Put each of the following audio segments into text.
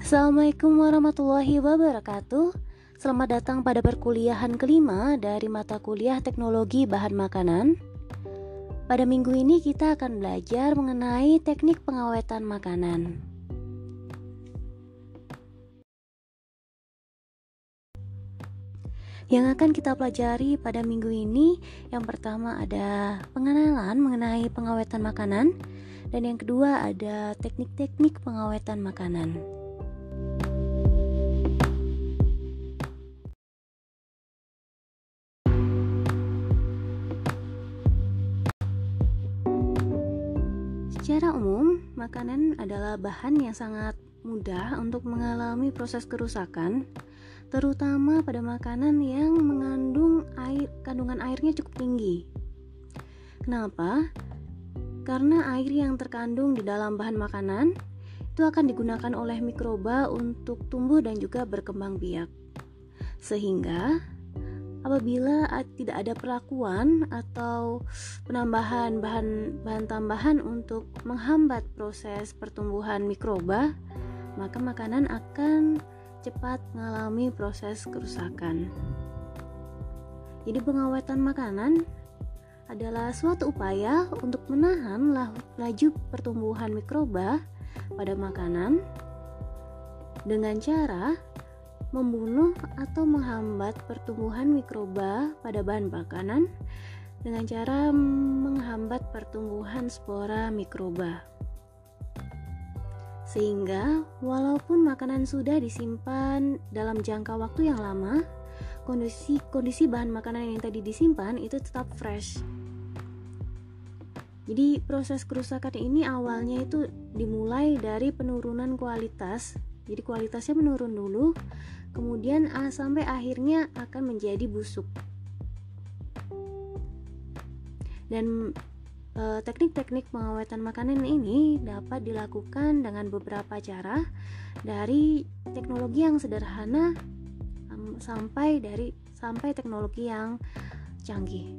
Assalamualaikum warahmatullahi wabarakatuh. Selamat datang pada perkuliahan kelima dari mata kuliah Teknologi Bahan Makanan. Pada minggu ini kita akan belajar mengenai teknik pengawetan makanan. Yang akan kita pelajari pada minggu ini, yang pertama ada pengenalan mengenai pengawetan makanan, dan yang kedua ada teknik-teknik pengawetan makanan. Secara umum, makanan adalah bahan yang sangat mudah untuk mengalami proses kerusakan, terutama pada makanan yang kandungan airnya cukup tinggi. Kenapa? Karena air yang terkandung di dalam bahan makanan itu akan digunakan oleh mikroba untuk tumbuh dan juga berkembang biak. Sehingga apabila tidak ada perlakuan atau penambahan bahan tambahan untuk menghambat proses pertumbuhan mikroba, maka makanan akan cepat mengalami proses kerusakan. Jadi pengawetan makanan adalah suatu upaya untuk menahan laju pertumbuhan mikroba pada makanan dengan cara membunuh atau menghambat pertumbuhan mikroba pada bahan makanan dengan cara menghambat pertumbuhan spora mikroba. Sehingga walaupun makanan sudah disimpan dalam jangka waktu yang lama, kondisi bahan makanan yang tadi disimpan itu tetap fresh. Jadi proses kerusakan ini awalnya itu dimulai dari penurunan kualitas. Jadi kualitasnya menurun dulu, kemudian sampai akhirnya akan menjadi busuk. Dan teknik-teknik pengawetan makanan ini dapat dilakukan dengan beberapa cara, dari teknologi yang sederhana sampai teknologi yang canggih.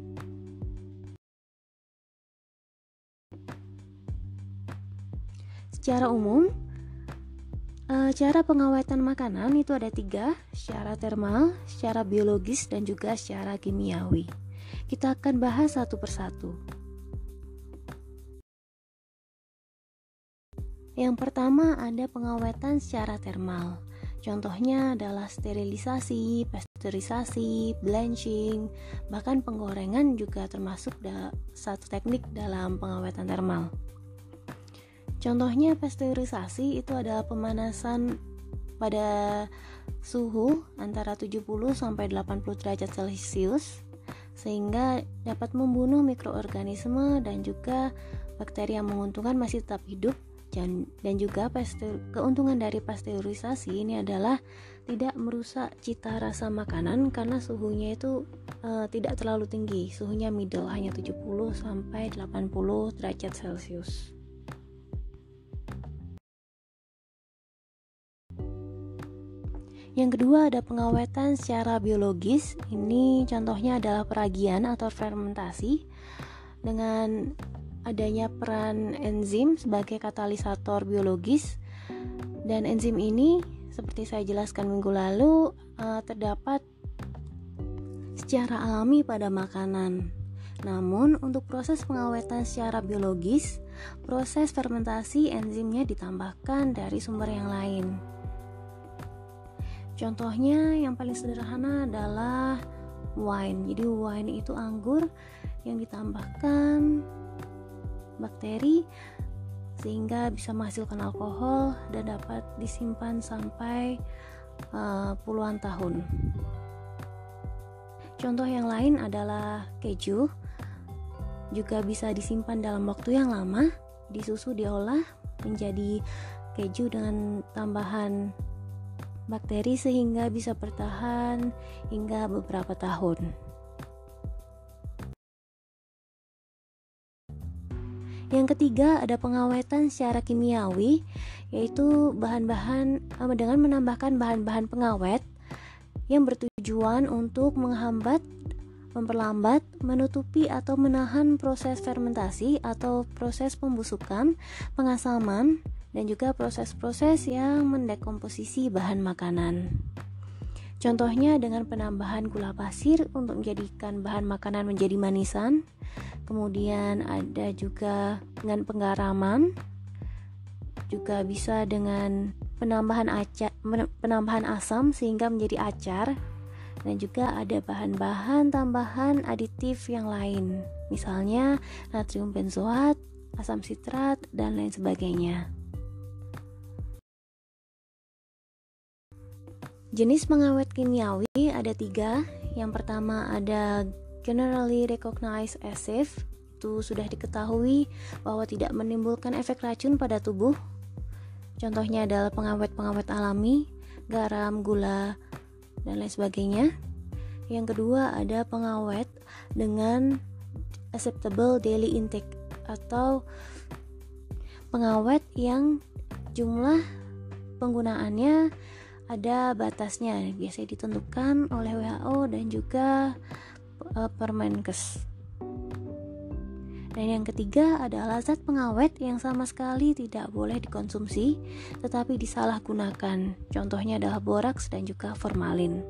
Secara umum, cara pengawetan makanan itu ada 3, secara termal, secara biologis, dan juga secara kimiawi. Kita akan bahas satu persatu. Yang pertama ada pengawetan secara termal. Contohnya adalah sterilisasi, pasteurisasi, blanching, bahkan penggorengan juga termasuk satu teknik dalam pengawetan termal. Contohnya pasteurisasi itu adalah pemanasan pada suhu antara 70 sampai 80 derajat Celcius sehingga dapat membunuh mikroorganisme dan juga bakteri yang menguntungkan masih tetap hidup. Dan juga keuntungan dari pasteurisasi ini adalah tidak merusak cita rasa makanan karena suhunya itu tidak terlalu tinggi, suhunya middle, hanya 70 sampai 80 derajat Celcius. Yang kedua ada pengawetan secara biologis. Ini contohnya adalah peragian atau fermentasi dengan adanya peran enzim sebagai katalisator biologis. Dan enzim ini seperti saya jelaskan minggu lalu terdapat secara alami pada makanan. Namun untuk proses pengawetan secara biologis, proses fermentasi enzimnya ditambahkan dari sumber yang lain. Contohnya yang paling sederhana adalah wine. Jadi wine itu anggur yang ditambahkan bakteri sehingga bisa menghasilkan alkohol dan dapat disimpan sampai puluhan tahun. Contoh yang lain adalah keju, juga bisa disimpan dalam waktu yang lama. Di susu diolah menjadi keju dengan tambahan bakteri sehingga bisa bertahan hingga beberapa tahun. Yang ketiga ada pengawetan secara kimiawi, yaitu dengan menambahkan bahan-bahan pengawet yang bertujuan untuk menghambat, memperlambat, menutupi atau menahan proses fermentasi atau proses pembusukan, pengasaman, dan juga proses-proses yang mendekomposisi bahan makanan. Contohnya dengan penambahan gula pasir untuk menjadikan bahan makanan menjadi manisan. Kemudian ada juga dengan penggaraman, juga bisa dengan penambahan asam sehingga menjadi acar, dan juga ada bahan-bahan tambahan aditif yang lain, misalnya natrium benzoat, asam sitrat, dan lain sebagainya. Jenis pengawet kimiawi ada 3. Yang pertama ada generally recognized as safe. Itu sudah diketahui bahwa tidak menimbulkan efek racun pada tubuh. Contohnya adalah pengawet-pengawet alami, garam, gula, dan lain sebagainya. Yang kedua ada pengawet dengan acceptable daily intake, atau pengawet yang jumlah penggunaannya ada batasnya, biasanya ditentukan oleh WHO dan juga Permenkes. Dan yang ketiga adalah zat pengawet yang sama sekali tidak boleh dikonsumsi tetapi disalahgunakan. Contohnya adalah boraks dan juga formalin.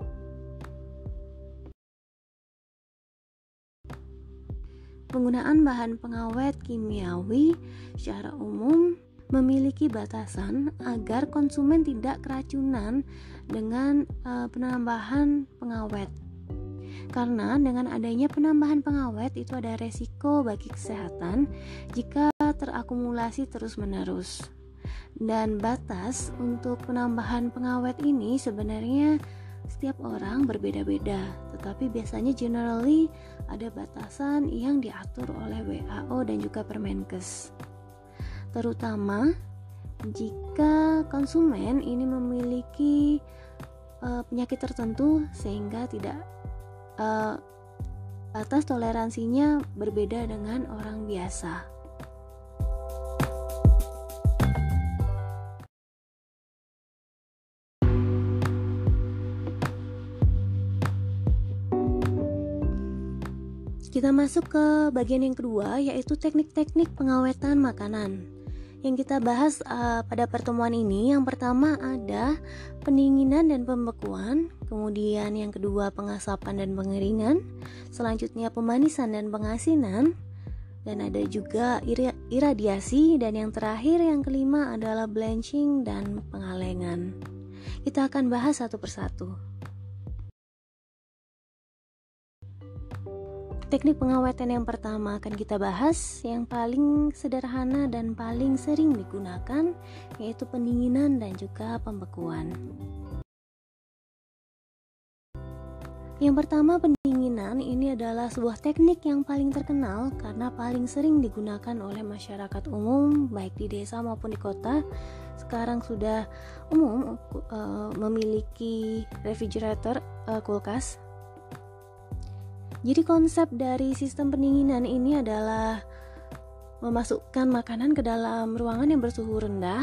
Penggunaan bahan pengawet kimiawi secara umum memiliki batasan agar konsumen tidak keracunan dengan penambahan pengawet. Karena dengan adanya penambahan pengawet itu ada resiko bagi kesehatan jika terakumulasi terus-menerus. Dan batas untuk penambahan pengawet ini sebenarnya setiap orang berbeda-beda, tetapi biasanya generally ada batasan yang diatur oleh WHO dan juga Permenkes. Terutama jika konsumen ini memiliki penyakit tertentu sehingga tidak batas toleransinya berbeda dengan orang biasa. Kita masuk ke bagian yang kedua, yaitu teknik-teknik pengawetan makanan. Yang kita bahas pada pertemuan ini, yang pertama ada pendinginan dan pembekuan, kemudian yang kedua pengasapan dan pengeringan, selanjutnya pemanisan dan pengasinan, dan ada juga iradiasi, dan yang terakhir yang kelima adalah blanching dan pengalengan. Kita akan bahas satu persatu. Teknik pengawetan yang pertama akan kita bahas, yang paling sederhana dan paling sering digunakan, yaitu pendinginan dan juga pembekuan. Yang pertama, pendinginan ini adalah sebuah teknik yang paling terkenal karena paling sering digunakan oleh masyarakat umum baik di desa maupun di kota. Sekarang sudah umum memiliki refrigerator, kulkas. Jadi konsep dari sistem pendinginan ini adalah memasukkan makanan ke dalam ruangan yang bersuhu rendah.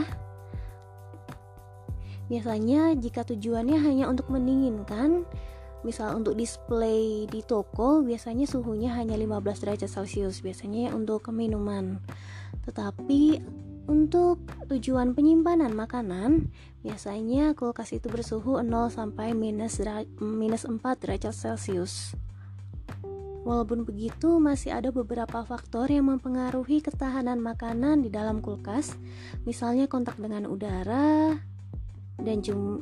Biasanya jika tujuannya hanya untuk mendinginkan, misal untuk display di toko, biasanya suhunya hanya 15 derajat Celcius, biasanya untuk minuman. Tetapi untuk tujuan penyimpanan makanan, biasanya kulkas itu bersuhu 0 sampai minus 4 derajat Celcius. Walaupun begitu, masih ada beberapa faktor yang mempengaruhi ketahanan makanan di dalam kulkas, misalnya kontak dengan udara dan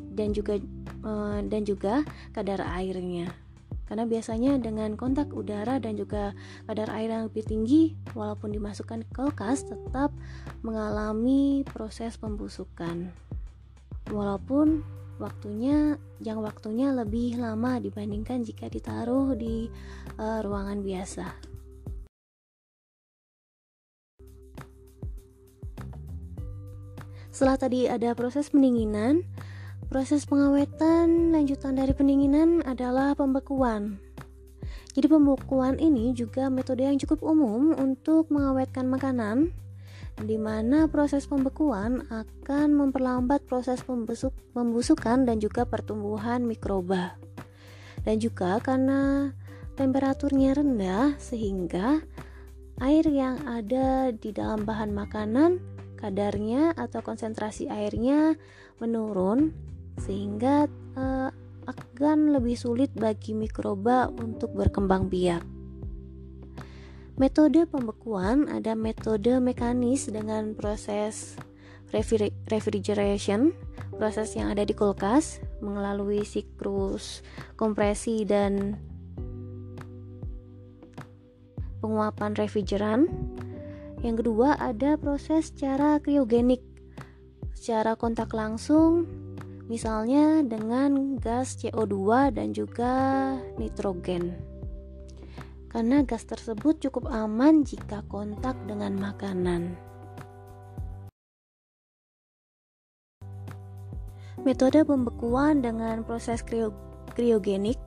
juga kadar airnya. Karena biasanya dengan kontak udara dan juga kadar air yang lebih tinggi, walaupun dimasukkan ke kulkas tetap mengalami proses pembusukan. Walaupun jangka waktunya lebih lama dibandingkan jika ditaruh di ruangan biasa. Setelah tadi ada proses pendinginan, proses pengawetan lanjutan dari pendinginan adalah pembekuan. Jadi pembekuan ini juga metode yang cukup umum untuk mengawetkan makanan, di mana proses pembekuan akan memperlambat proses pembusukan dan juga pertumbuhan mikroba. Dan juga karena temperaturnya rendah, sehingga air yang ada di dalam bahan makanan kadarnya atau konsentrasi airnya menurun, sehingga akan lebih sulit bagi mikroba untuk berkembang biak. Metode pembekuan ada metode mekanis dengan proses refrigeration, proses yang ada di kulkas melalui siklus kompresi dan penguapan refrigeran. Yang kedua ada proses secara kriogenik, secara kontak langsung, misalnya dengan gas CO2 dan juga nitrogen. Karena gas tersebut cukup aman jika kontak dengan makanan. Metode pembekuan dengan proses kriogenik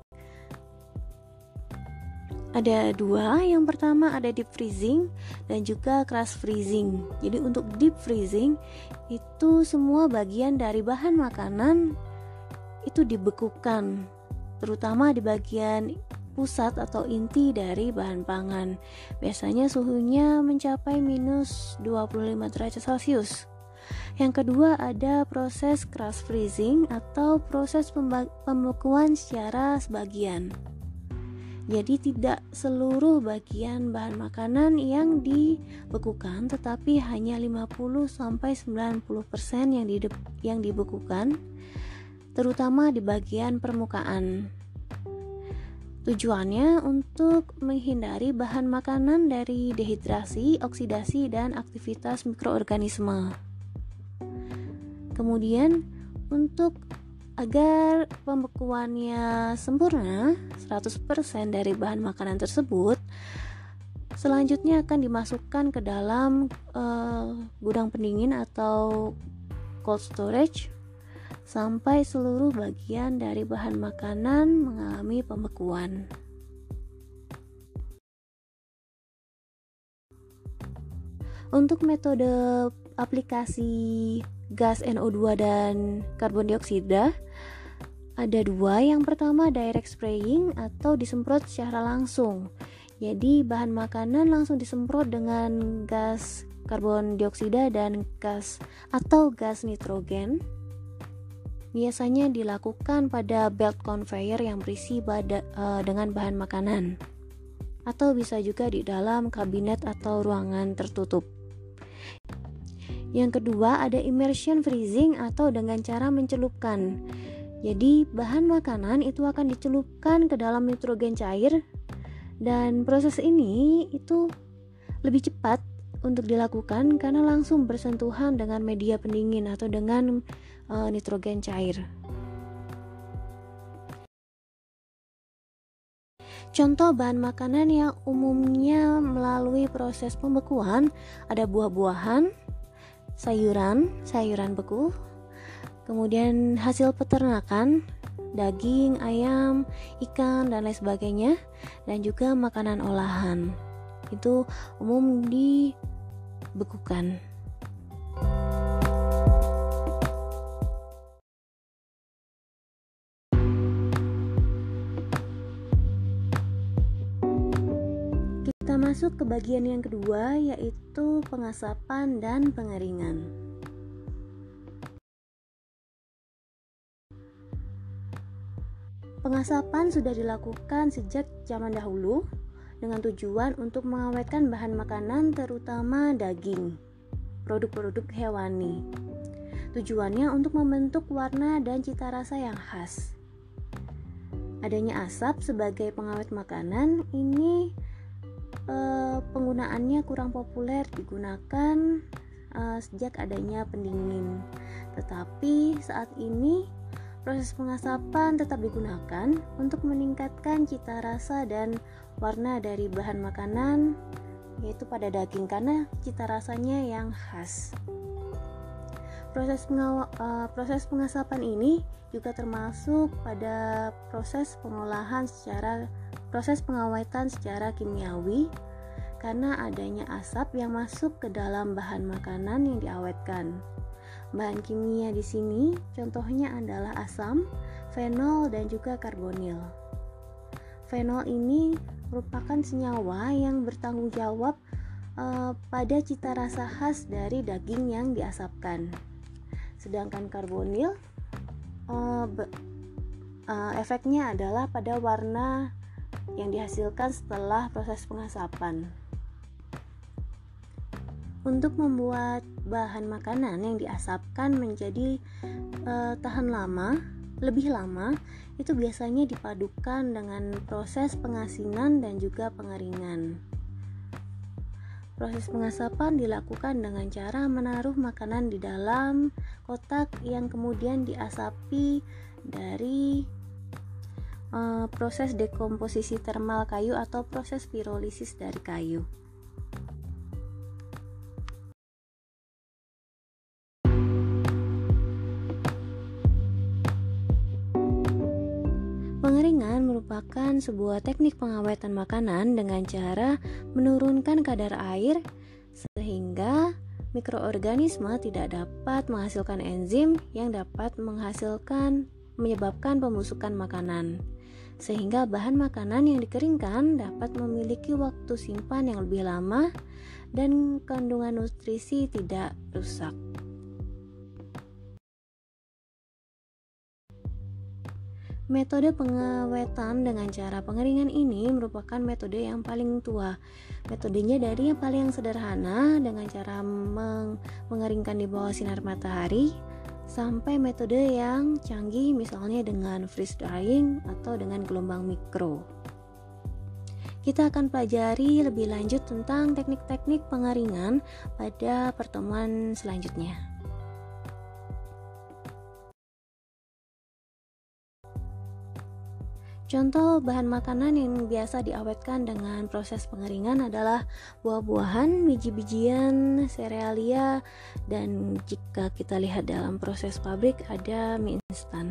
ada dua. Yang pertama ada deep freezing dan juga crush freezing. Jadi untuk deep freezing itu semua bagian dari bahan makanan itu dibekukan, terutama di bagian pusat atau inti dari bahan pangan. Biasanya suhunya mencapai minus 25 derajat Celcius. Yang kedua ada proses crush freezing atau proses pembekuan secara sebagian. Jadi tidak seluruh bagian bahan makanan yang dibekukan, tetapi hanya 50-90% yang dibekukan, terutama di bagian permukaan. Tujuannya untuk menghindari bahan makanan dari dehidrasi, oksidasi, dan aktivitas mikroorganisme. Kemudian untuk agar pembekuannya sempurna 100% dari bahan makanan tersebut, selanjutnya akan dimasukkan ke dalam gudang pendingin atau cold storage sampai seluruh bagian dari bahan makanan mengalami pembekuan. Untuk metode aplikasi gas NO2 dan karbon dioksida ada dua. Yang pertama direct spraying atau disemprot secara langsung. Jadi bahan makanan langsung disemprot dengan gas karbon dioksida dan gas nitrogen. Biasanya dilakukan pada belt conveyor yang berisi dengan bahan makanan, atau bisa juga di dalam kabinet atau ruangan tertutup. Yang kedua ada immersion freezing atau dengan cara mencelupkan. Jadi bahan makanan itu akan dicelupkan ke dalam nitrogen cair, dan proses ini itu lebih cepat untuk dilakukan karena langsung bersentuhan dengan media pendingin atau dengan nitrogen cair. Contoh bahan makanan yang umumnya melalui proses pembekuan ada buah-buahan, sayuran beku, kemudian hasil peternakan, daging, ayam, ikan, dan lain sebagainya, dan juga makanan olahan. Itu umum dibekukan. Kita masuk ke bagian yang kedua, yaitu pengasapan dan pengeringan. Pengasapan sudah dilakukan sejak zaman dahulu dengan tujuan untuk mengawetkan bahan makanan, terutama daging, produk-produk hewani. Tujuannya untuk membentuk warna dan cita rasa yang khas. Adanya asap sebagai pengawet makanan ini penggunaannya kurang populer digunakan sejak adanya pendingin. Tetapi saat ini proses pengasapan tetap digunakan untuk meningkatkan cita rasa dan warna dari bahan makanan, yaitu pada daging, karena cita rasanya yang khas. Proses pengasapan ini juga termasuk pada proses pengawetan secara kimiawi, karena adanya asap yang masuk ke dalam bahan makanan yang diawetkan. Bahan kimia di sini contohnya adalah asam, fenol, dan juga karbonil. Fenol ini merupakan senyawa yang bertanggung jawab pada cita rasa khas dari daging yang diasapkan. Sedangkan karbonil efeknya adalah pada warna yang dihasilkan setelah proses pengasapan. Untuk membuat bahan makanan yang diasapkan menjadi tahan lebih lama, itu biasanya dipadukan dengan proses pengasinan dan juga pengeringan. Proses pengasapan dilakukan dengan cara menaruh makanan di dalam kotak yang kemudian diasapi dari proses dekomposisi termal kayu atau proses pirolisis dari kayu. Pengeringan merupakan sebuah teknik pengawetan makanan dengan cara menurunkan kadar air sehingga mikroorganisme tidak dapat menghasilkan enzim yang dapat menyebabkan pembusukan makanan, sehingga bahan makanan yang dikeringkan dapat memiliki waktu simpan yang lebih lama dan kandungan nutrisi tidak rusak. Metode pengawetan dengan cara pengeringan ini merupakan metode yang paling tua. Metodenya dari yang paling sederhana dengan cara mengeringkan di bawah sinar matahari sampai metode yang canggih misalnya dengan freeze drying atau dengan gelombang mikro. Kita akan pelajari lebih lanjut tentang teknik-teknik pengeringan pada pertemuan selanjutnya. Contoh bahan makanan yang biasa diawetkan dengan proses pengeringan adalah buah-buahan, biji-bijian, serealia, dan jika kita lihat dalam proses pabrik ada mie instan.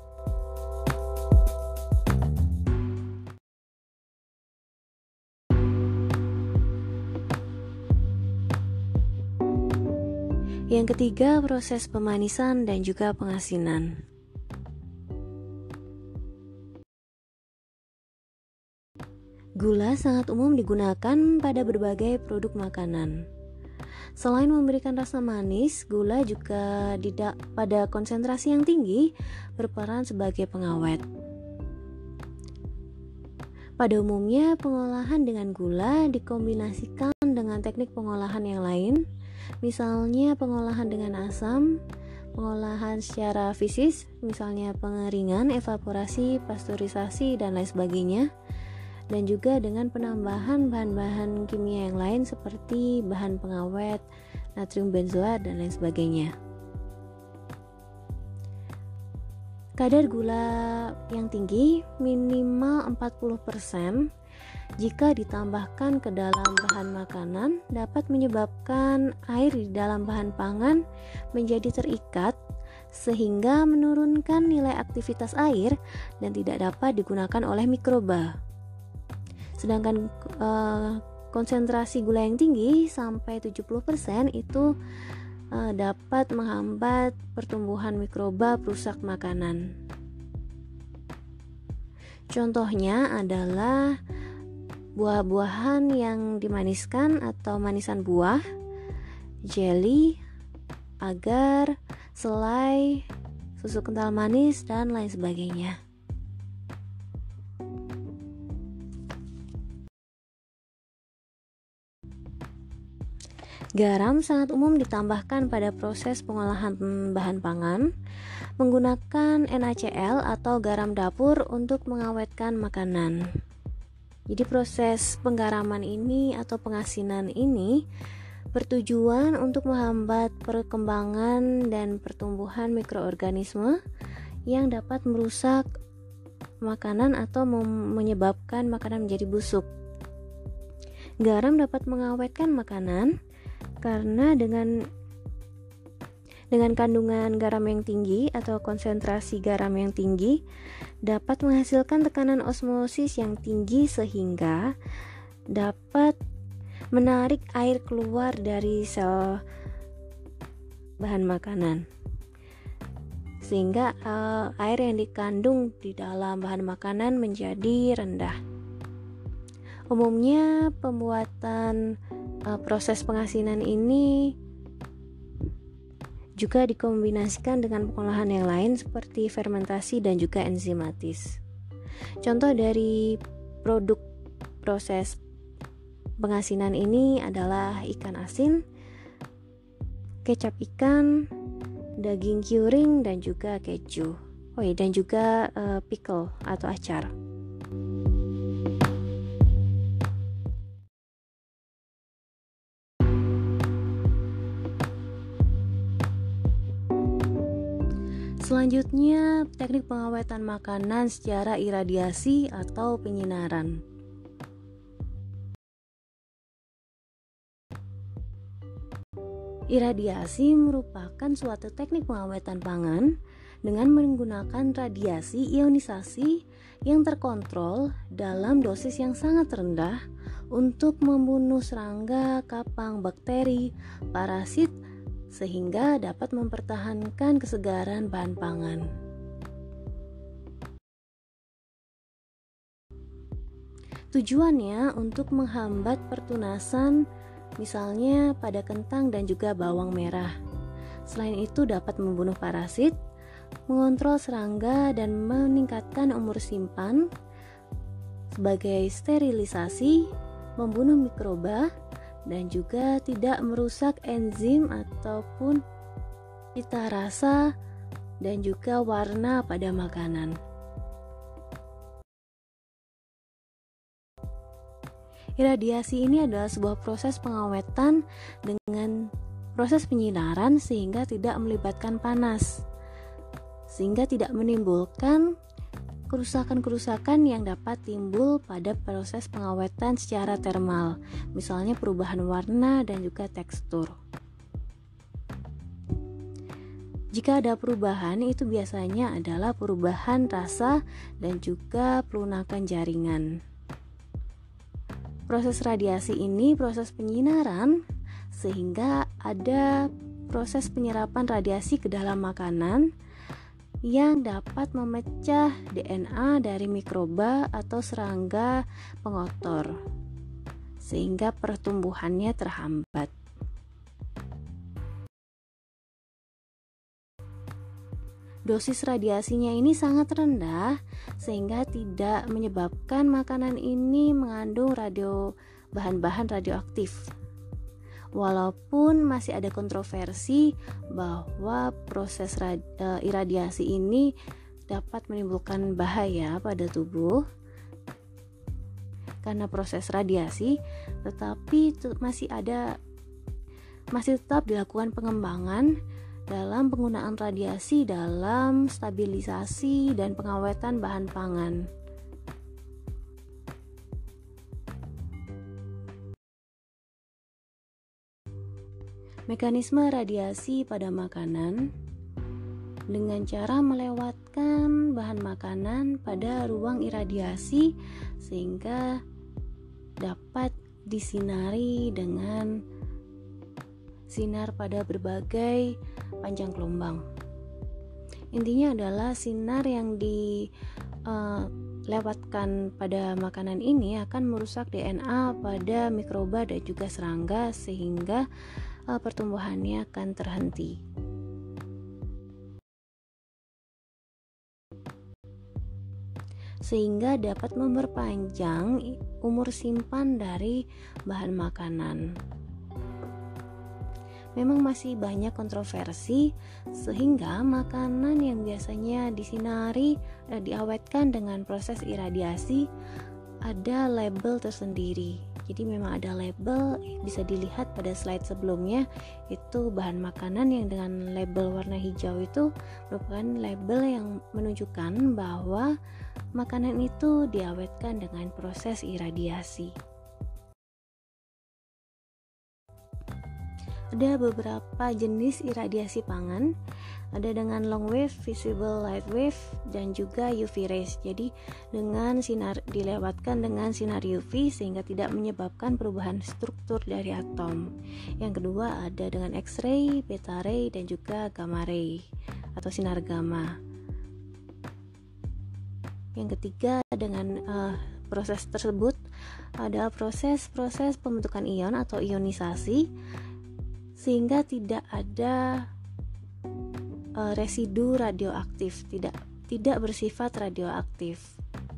Yang ketiga, proses pemanisan dan juga pengasinan. Gula sangat umum digunakan pada berbagai produk makanan. Selain memberikan rasa manis, gula juga pada konsentrasi yang tinggi berperan sebagai pengawet. Pada umumnya, pengolahan dengan gula dikombinasikan dengan teknik pengolahan yang lain, misalnya pengolahan dengan asam, pengolahan secara fisis, misalnya pengeringan, evaporasi, pasteurisasi, dan lain sebagainya, dan juga dengan penambahan bahan-bahan kimia yang lain seperti bahan pengawet, natrium benzoat, dan lain sebagainya. Kadar gula yang tinggi minimal 40% jika ditambahkan ke dalam bahan makanan dapat menyebabkan air di dalam bahan pangan menjadi terikat sehingga menurunkan nilai aktivitas air dan tidak dapat digunakan oleh mikroba. Sedangkan konsentrasi gula yang tinggi sampai 70% itu dapat menghambat pertumbuhan mikroba perusak makanan. Contohnya adalah buah-buahan yang dimaniskan atau manisan buah, jelly, agar, selai, susu kental manis, dan lain sebagainya. Garam sangat umum ditambahkan pada proses pengolahan bahan pangan menggunakan NaCl atau garam dapur untuk mengawetkan makanan. Jadi proses penggaraman ini atau pengasinan ini bertujuan untuk menghambat perkembangan dan pertumbuhan mikroorganisme yang dapat merusak makanan atau menyebabkan makanan menjadi busuk. Garam dapat mengawetkan makanan karena dengan kandungan garam yang tinggi atau konsentrasi garam yang tinggi dapat menghasilkan tekanan osmosis yang tinggi sehingga dapat menarik air keluar dari sel bahan makanan, sehingga air yang dikandung di dalam bahan makanan menjadi rendah. Umumnya pembuatan Proses pengasinan ini juga dikombinasikan dengan pengolahan yang lain seperti fermentasi dan juga enzimatis. Contoh dari produk proses pengasinan ini adalah ikan asin, kecap ikan, daging curing, dan juga keju. Dan juga pickle atau acar. Selanjutnya, teknik pengawetan makanan secara iradiasi atau penyinaran. Iradiasi merupakan suatu teknik pengawetan pangan dengan menggunakan radiasi ionisasi yang terkontrol dalam dosis yang sangat rendah untuk membunuh serangga, kapang, bakteri, parasit, sehingga dapat mempertahankan kesegaran bahan pangan. Tujuannya untuk menghambat pertunasan, misalnya pada kentang dan juga bawang merah. Selain itu dapat membunuh parasit, mengontrol serangga, dan meningkatkan umur simpan sebagai sterilisasi, membunuh mikroba, dan juga tidak merusak enzim ataupun cita rasa dan juga warna pada makanan. Iradiasi ini adalah sebuah proses pengawetan dengan proses penyinaran sehingga tidak melibatkan panas, sehingga tidak menimbulkan kerusakan-kerusakan yang dapat timbul pada proses pengawetan secara termal, misalnya perubahan warna dan juga tekstur. Jika ada perubahan, itu biasanya adalah perubahan rasa dan juga pelunakan jaringan. Proses radiasi ini proses penyinaran, sehingga ada proses penyerapan radiasi ke dalam makanan yang dapat memecah DNA dari mikroba atau serangga pengotor, sehingga pertumbuhannya terhambat. Dosis radiasinya ini sangat rendah, sehingga tidak menyebabkan makanan ini mengandung bahan-bahan radioaktif. Walaupun masih ada kontroversi bahwa proses iradiasi ini dapat menimbulkan bahaya pada tubuh karena proses radiasi, tetapi masih tetap dilakukan pengembangan dalam penggunaan radiasi dalam stabilisasi dan pengawetan bahan pangan. Mekanisme radiasi pada makanan dengan cara melewatkan bahan makanan pada ruang iradiasi sehingga dapat disinari dengan sinar pada berbagai panjang gelombang. Intinya adalah sinar yang dilewatkan pada makanan ini akan merusak DNA pada mikroba dan juga serangga sehingga pertumbuhannya akan terhenti. Sehingga dapat memperpanjang umur simpan dari bahan makanan. Memang masih banyak kontroversi sehingga makanan yang biasanya diawetkan dengan proses iradiasi ada label tersendiri. Jadi memang ada label, bisa dilihat pada slide sebelumnya, itu bahan makanan yang dengan label warna hijau itu merupakan label yang menunjukkan bahwa makanan itu diawetkan dengan proses iradiasi. Ada beberapa jenis iradiasi pangan, ada dengan long wave, visible light wave, dan juga UV rays. Jadi dengan sinar dilewatkan dengan sinar UV sehingga tidak menyebabkan perubahan struktur dari atom. Yang kedua ada dengan X-ray, beta ray, dan juga gamma ray atau sinar gamma. Yang ketiga dengan proses tersebut adalah proses-proses pembentukan ion atau ionisasi sehingga tidak ada residu radioaktif, tidak bersifat radioaktif.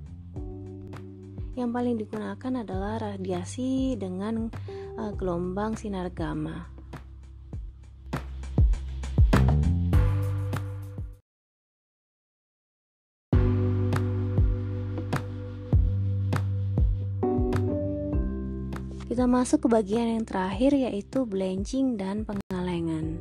Yang paling digunakan adalah radiasi dengan gelombang sinar gamma. Kita masuk ke bagian yang terakhir, yaitu blanching dan pengalengan.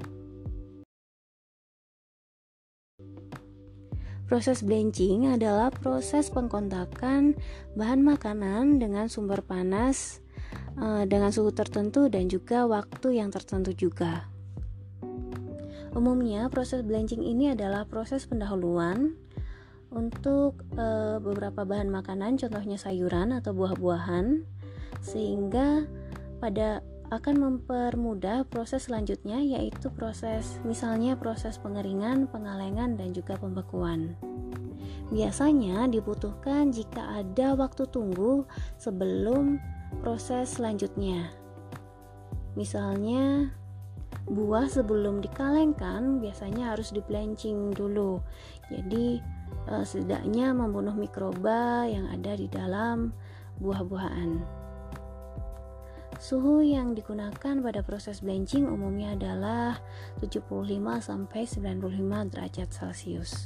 Proses blanching adalah proses pengkontakan bahan makanan dengan sumber panas dengan suhu tertentu dan juga waktu yang tertentu juga. Umumnya proses blanching ini adalah proses pendahuluan untuk beberapa bahan makanan, contohnya sayuran atau buah-buahan, sehingga akan mempermudah proses selanjutnya, yaitu misalnya proses pengeringan, pengalengan, dan juga pembekuan. Biasanya dibutuhkan jika ada waktu tunggu sebelum proses selanjutnya. Misalnya buah sebelum dikalengkan biasanya harus di blanching dulu. Jadi setidaknya membunuh mikroba yang ada di dalam buah-buahan. Suhu yang digunakan pada proses blanching umumnya adalah 75-95 derajat Celcius.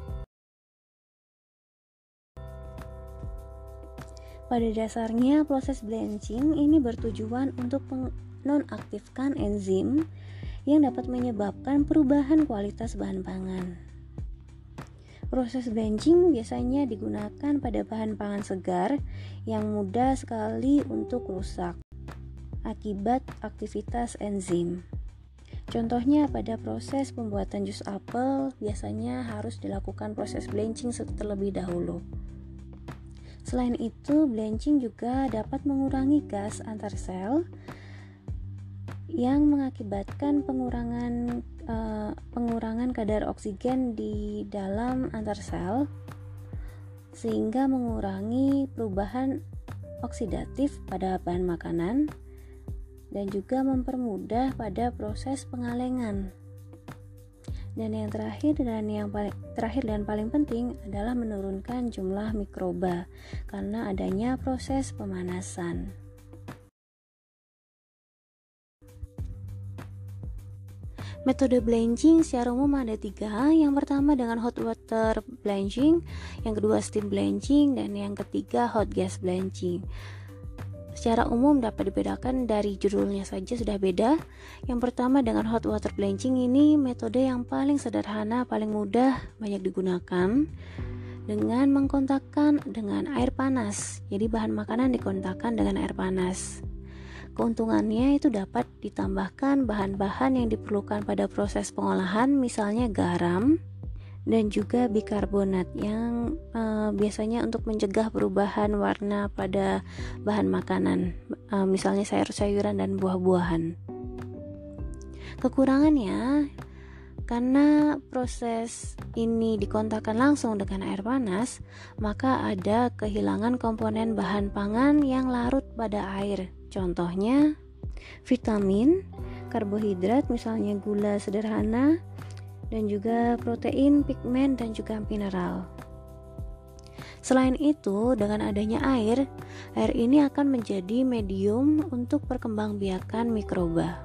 Pada dasarnya, proses blanching ini bertujuan untuk menonaktifkan enzim yang dapat menyebabkan perubahan kualitas bahan pangan. Proses blanching biasanya digunakan pada bahan pangan segar yang mudah sekali untuk rusak akibat aktivitas enzim. Contohnya pada proses pembuatan jus apel biasanya harus dilakukan proses blanching terlebih dahulu. Selain itu, blanching juga dapat mengurangi gas antar sel yang mengakibatkan pengurangan kadar oksigen di dalam antar sel, sehingga mengurangi perubahan oksidatif pada bahan makanan dan juga mempermudah pada proses pengalengan. Dan yang terakhir dan paling penting adalah menurunkan jumlah mikroba karena adanya proses pemanasan. Metode blanching secara umum ada 3. Yang pertama dengan hot water blanching, yang kedua steam blanching, dan yang ketiga hot gas blanching. Secara umum dapat dibedakan dari judulnya saja sudah beda. Yang pertama dengan hot water blanching ini metode yang paling sederhana, paling mudah, banyak digunakan dengan mengkontakkan dengan air panas. Jadi bahan makanan dikontakkan dengan air panas. Keuntungannya itu dapat ditambahkan bahan-bahan yang diperlukan pada proses pengolahan, misalnya garam dan juga bikarbonat yang biasanya untuk mencegah perubahan warna pada bahan makanan, misalnya sayur-sayuran dan buah-buahan. Kekurangannya, karena proses ini dikontakkan langsung dengan air panas, maka ada kehilangan komponen bahan pangan yang larut pada air. Contohnya vitamin, karbohidrat, misalnya gula sederhana, dan juga protein, pigmen, dan juga mineral. Selain itu, dengan adanya air ini akan menjadi medium untuk perkembangbiakan mikroba.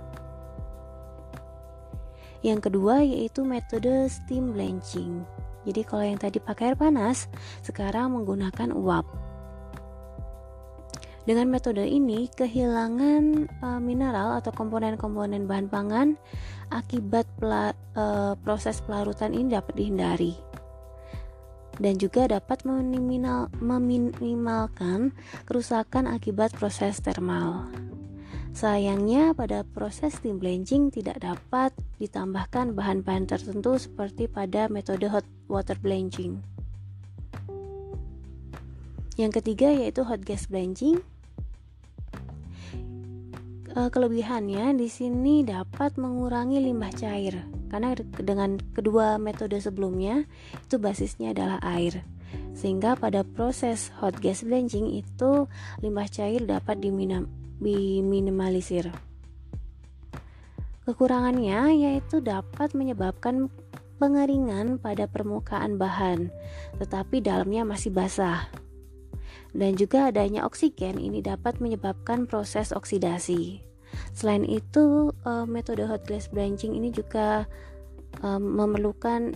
Yang kedua yaitu metode steam blanching. Jadi kalau yang tadi pakai air panas, sekarang menggunakan uap. Dengan metode ini, kehilangan mineral atau komponen-komponen bahan pangan akibat proses pelarutan ini dapat dihindari, dan juga dapat meminimalkan kerusakan akibat proses termal. Sayangnya, pada proses steam blanching tidak dapat ditambahkan bahan-bahan tertentu seperti pada metode hot water blanching. Yang ketiga yaitu hot gas blanching. Kelebihannya di sini dapat mengurangi limbah cair, karena dengan kedua metode sebelumnya itu basisnya adalah air. sehingga pada proses hot gas blanching itu limbah cair dapat diminimalisir. Kekurangannya yaitu dapat menyebabkan pengeringan pada permukaan bahan, tetapi dalamnya masih basah. Dan juga adanya oksigen ini dapat menyebabkan proses oksidasi. Selain itu, metode hot gas blanching ini juga memerlukan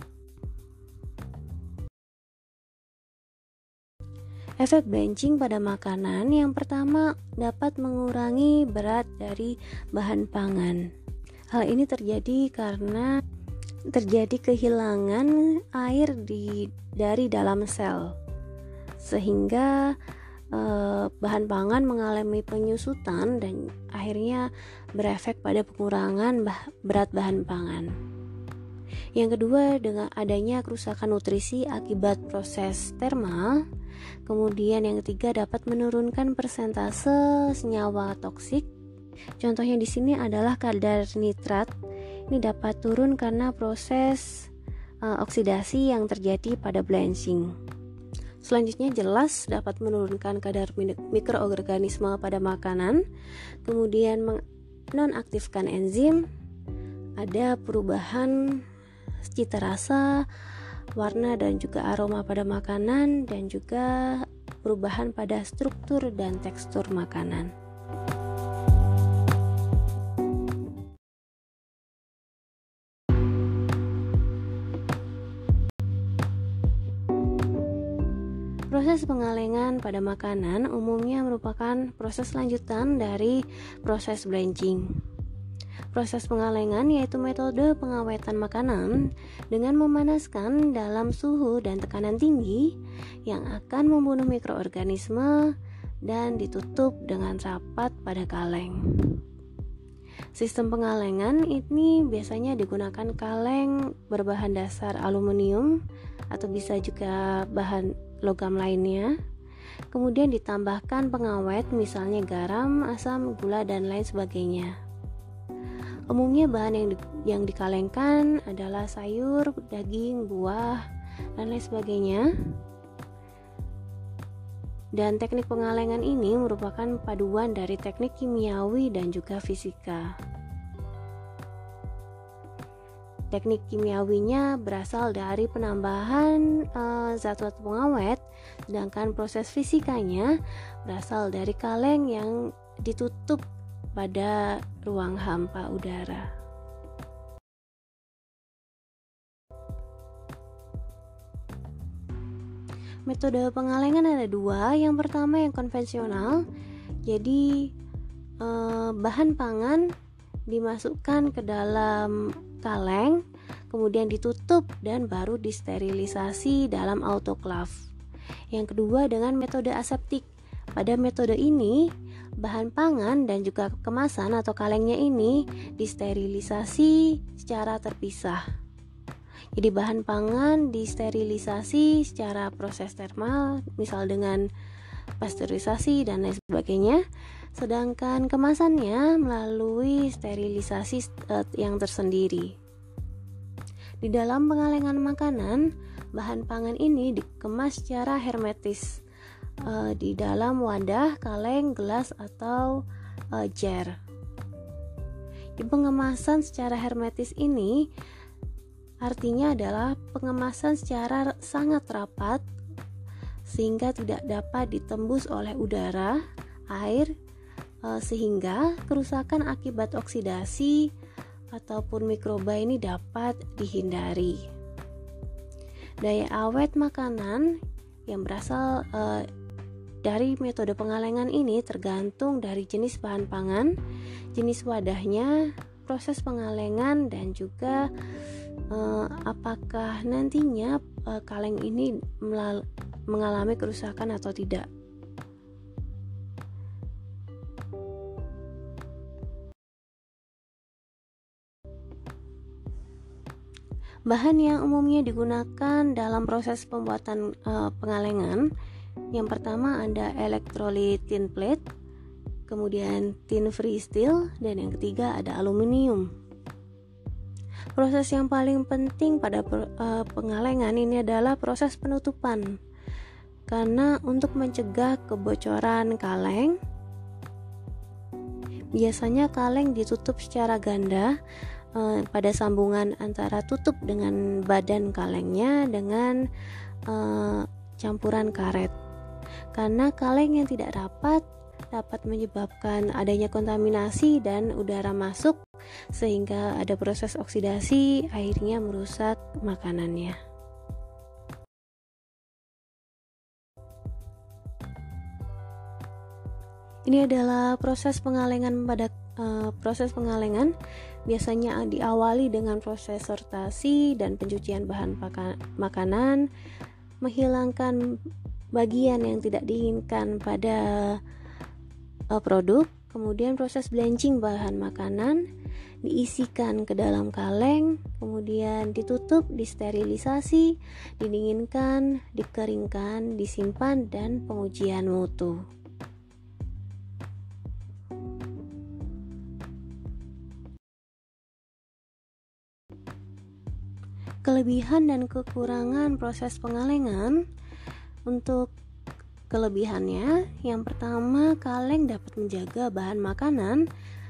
efek blanching pada makanan. Yang pertama, dapat mengurangi berat dari bahan pangan. Hal ini terjadi karena terjadi kehilangan air dari dalam sel, sehingga bahan pangan mengalami penyusutan dan akhirnya berefek pada pengurangan berat bahan pangan. Yang kedua, dengan adanya kerusakan nutrisi akibat proses termal. Kemudian yang ketiga, dapat menurunkan persentase senyawa toksik. Contohnya di sini adalah kadar nitrat. Ini dapat turun karena proses oksidasi yang terjadi pada blanching. Selanjutnya, jelas dapat menurunkan kadar mikroorganisme pada makanan, kemudian menonaktifkan enzim, ada perubahan cita rasa, warna dan juga aroma pada makanan, dan juga perubahan pada struktur dan tekstur makanan. Proses pengalengan pada makanan umumnya merupakan proses lanjutan dari proses blanching. Proses pengalengan yaitu metode pengawetan makanan dengan memanaskan dalam suhu dan tekanan tinggi yang akan membunuh mikroorganisme dan ditutup dengan rapat pada kaleng. Sistem pengalengan ini biasanya digunakan kaleng berbahan dasar aluminium atau bisa juga bahan logam lainnya. Kemudian ditambahkan pengawet misalnya garam, asam, gula, dan lain sebagainya. Umumnya bahan yang dikalengkan adalah sayur, daging, buah, dan lain sebagainya. Dan teknik pengalengan ini merupakan paduan dari teknik kimiawi dan juga fisika. Teknik kimiawinya berasal dari penambahan zat-zat pengawet, sedangkan proses fisikanya berasal dari kaleng yang ditutup pada ruang hampa udara. Metode pengalengan ada dua. Yang pertama yang konvensional, jadi bahan pangan dimasukkan ke dalam kaleng, kemudian ditutup dan baru disterilisasi dalam autoklaf. Yang kedua dengan metode aseptik. Pada metode ini, bahan pangan dan juga kemasan atau kalengnya ini disterilisasi secara terpisah. Jadi bahan pangan disterilisasi secara proses termal, misal dengan pasteurisasi dan lain sebagainya, sedangkan kemasannya melalui sterilisasi yang tersendiri. Di dalam pengalengan makanan, bahan pangan ini dikemas secara hermetis di dalam wadah, kaleng, gelas, atau jar. Di pengemasan secara hermetis ini artinya adalah pengemasan secara sangat rapat sehingga tidak dapat ditembus oleh udara, air, sehingga kerusakan akibat oksidasi ataupun mikroba ini dapat dihindari. Daya awet makanan yang berasal dari metode pengalengan ini tergantung dari jenis bahan pangan, jenis wadahnya, proses pengalengan, dan juga apakah nantinya kaleng ini mengalami kerusakan atau tidak. Bahan yang umumnya digunakan dalam proses pembuatan pengalengan, yang pertama ada elektrolit tin plate, kemudian tin free steel, dan yang ketiga ada aluminium. Proses yang paling penting pada pengalengan ini adalah proses penutupan. Karena untuk mencegah kebocoran kaleng, biasanya kaleng ditutup secara ganda pada sambungan antara tutup dengan badan kalengnya dengan campuran karet. Karena kaleng yang tidak rapat dapat menyebabkan adanya kontaminasi dan udara masuk sehingga ada proses oksidasi, akhirnya merusak makanannya. Ini adalah proses pengalengan. Proses pengalengan biasanya diawali dengan proses sortasi dan pencucian bahan makanan, menghilangkan bagian yang tidak diinginkan pada produk, kemudian proses blanching bahan makanan, diisikan ke dalam kaleng, kemudian ditutup, disterilisasi, didinginkan, dikeringkan, disimpan, dan pengujian mutu. Kelebihan dan kekurangan proses pengalengan. Untuk kelebihannya, yang pertama, kaleng dapat menjaga bahan makanan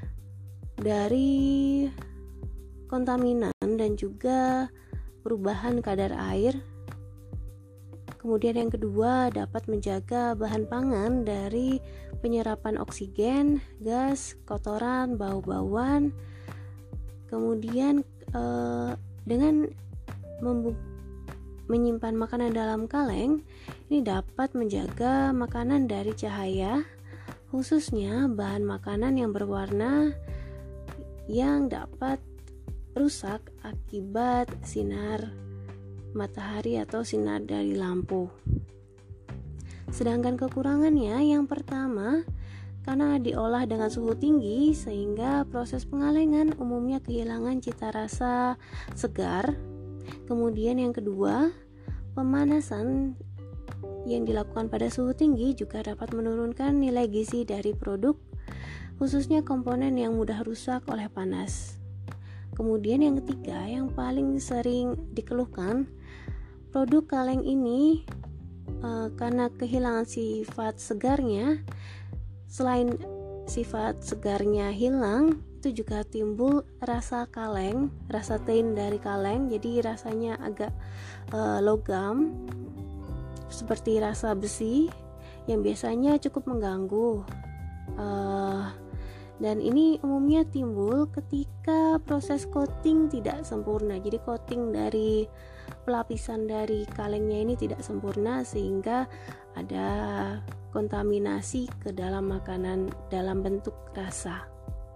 dari kontaminan dan juga perubahan kadar air. Kemudian yang kedua, dapat menjaga bahan pangan dari penyerapan oksigen, gas, kotoran, bau-bauan. Kemudian dengan menyimpan makanan dalam kaleng, ini dapat menjaga makanan dari cahaya, khususnya bahan makanan yang berwarna yang dapat rusak akibat sinar matahari atau sinar dari lampu. Sedangkan kekurangannya, yang pertama, karena diolah dengan suhu tinggi sehingga proses pengalengan umumnya kehilangan cita rasa segar. Kemudian yang kedua, pemanasan yang dilakukan pada suhu tinggi juga dapat menurunkan nilai gizi dari produk, khususnya komponen yang mudah rusak oleh panas. Kemudian yang ketiga, yang paling sering dikeluhkan, produk kaleng ini karena kehilangan sifat segarnya, selain sifat segarnya hilang, itu juga timbul rasa kaleng, rasa tin dari kaleng, jadi rasanya agak logam, seperti rasa besi yang biasanya cukup mengganggu. Dan ini umumnya timbul ketika proses coating tidak sempurna. Jadi coating dari pelapisan dari kalengnya ini tidak sempurna sehingga ada kontaminasi ke dalam makanan dalam bentuk rasa.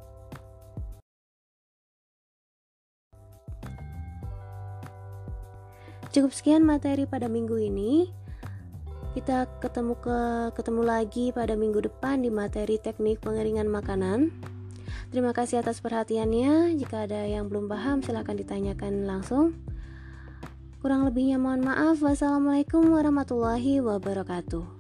Cukup sekian materi pada minggu ini. Kita ketemu lagi pada minggu depan di materi teknik pengeringan makanan. Terima kasih atas perhatiannya. Jika ada yang belum paham, silakan ditanyakan langsung. Kurang lebihnya mohon maaf. Wassalamualaikum warahmatullahi wabarakatuh.